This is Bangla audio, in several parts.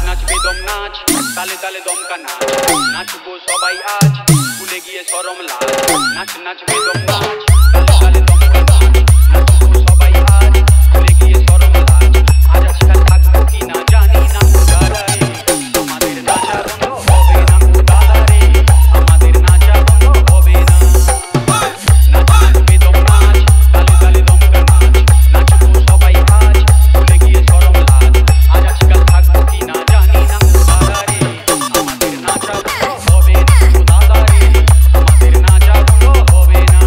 নাচ বেদম নাচ তালে তালে দমকা নাচ নাচবো সবাই আজ ভুলে গিয়ে শরম লাজ নাচ নাচ বেদম নাচ তালে তালে দমকা নাচ নাচবো সবাই আজ ভুলে গিয়ে শরম লাজ আজ আজকাল থাকবো কি না জানি না গো দাদা রে আমাদের নাচা বন্ধ হবে না গো দাদা রে আমাদের নাচা বন্ধ হবে না নাচ নাচ বেদম নাচ তালে তালে দমকা নাচ নাচবো সবাই আজ ভুলে গিয়ে শরম লাজ আজ আজকাল থাকবো কি না জানি না গো দাদা রে আমাদের নাচা বন্ধ হবে না গো দাদা রে আমাদের নাচা বন্ধ হবে না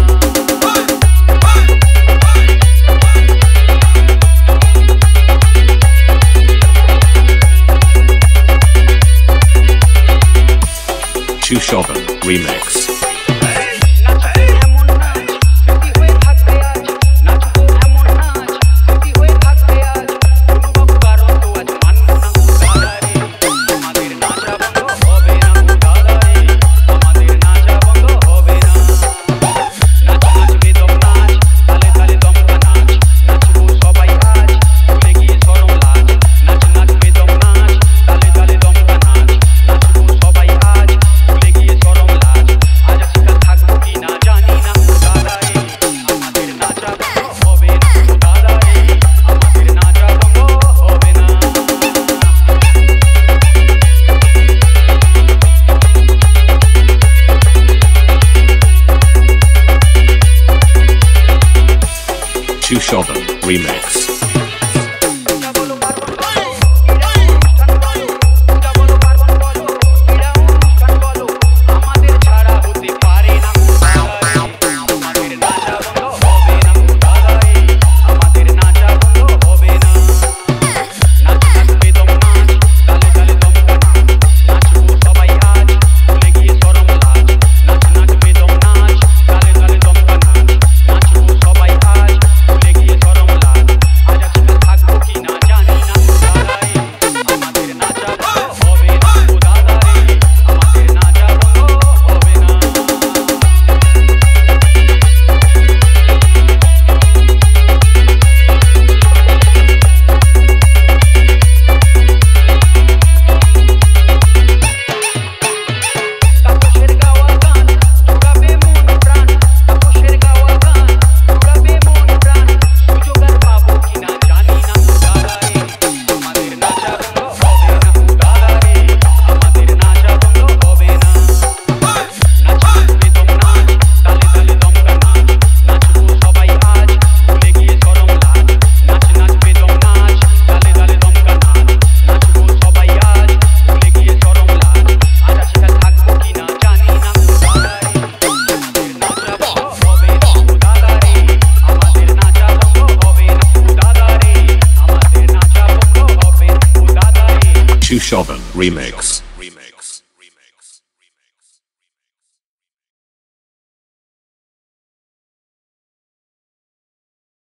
Shopping Remix. Shopping Remix. Shopping Remix.